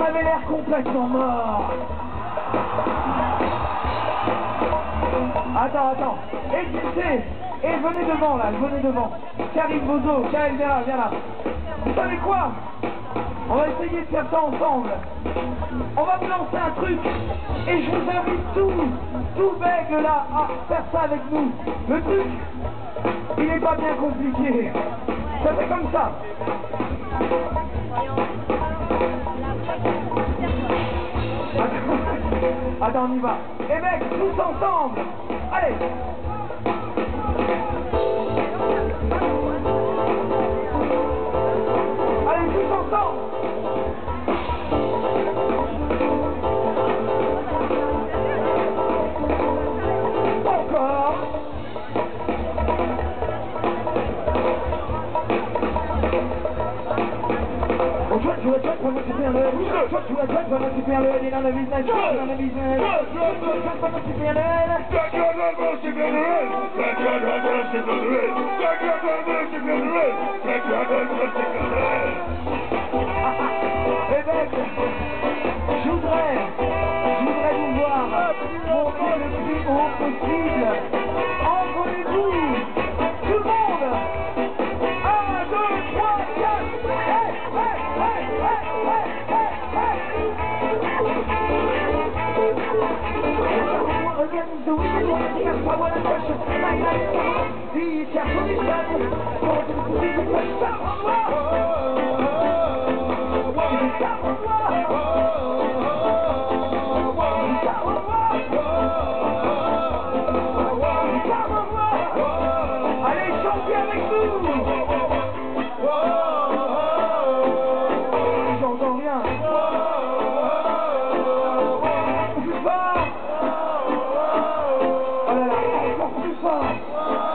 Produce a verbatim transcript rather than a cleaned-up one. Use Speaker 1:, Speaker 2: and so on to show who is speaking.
Speaker 1: avez l'air complètement mort. Attends, attends. Écoutez, et venez devant là, venez devant. Karim Bozo, Karim, viens là, viens là. Vous savez quoi? On va essayer de faire ça ensemble. On va vous lancer un truc. Et je vous invite tous, tout bègue là, à faire ça avec nous. Le truc, il n'est pas bien compliqué. Ça fait comme ça. Attends, attends, on y va. Et mec, tous ensemble. Allez. Allez, tous ensemble. Encore. Oh, toi, tu vas, toi, tu vas m'occuper un peu. Toi, tu vas, toi, tu vas m'occuper un peu. Il est dans le business, il est dans le business. Toi, tu vas m'occuper un peu. Eh ben, je voudrais, je voudrais vous voir monter le plus haut possible. Envolez-vous, tout le monde. Un, deux, trois, quatre. Hey, hey, hey, hey, hey, hey, hey. Organise the weekend, that's why when I touch it, I like it. The Japanese band, for the music, let's stop on one. Stop on one. Allez, chantez avec nous. J'entends rien. Plus fort. Oh là là, encore plus fort.